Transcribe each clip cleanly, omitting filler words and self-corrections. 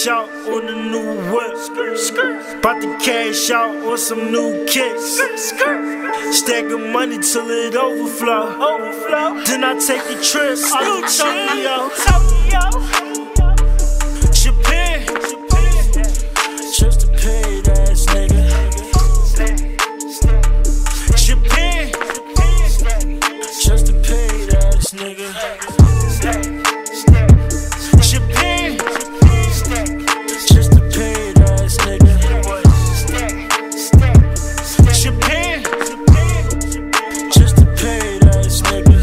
cash out on the new whip. About to cash out on some new kicks. Stacking money till it overflow. Then I take a trip out to Tokyo. Japan, just a paid ass nigga. Japan, just a paid ass nigga. Japan, just a paid ass nigga. Japan, just a paid ass nigga.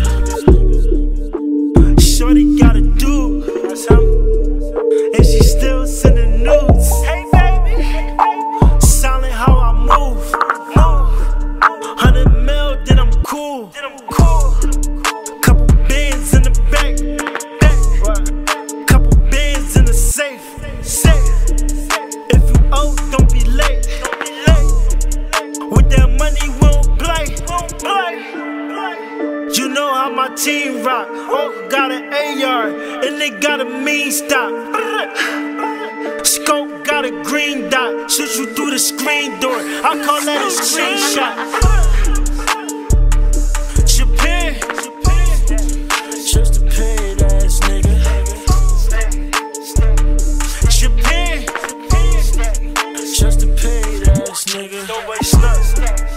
Shorty got a dude, and she still sending nudes. Hey baby, silent how I move. 100 mil, then I'm cool. Couple bands in the back. Bands in the safe. If you owe, don't be late. With that money, we don't play. You know how my team rock. Oh, got an AR, and they got a mean stop. Scope got a green dot. Shoot you through the screen door. I call that a screenshot. Japan, just a paid ass nigga. Japan, just a paid ass nigga. Doughboy, Snook.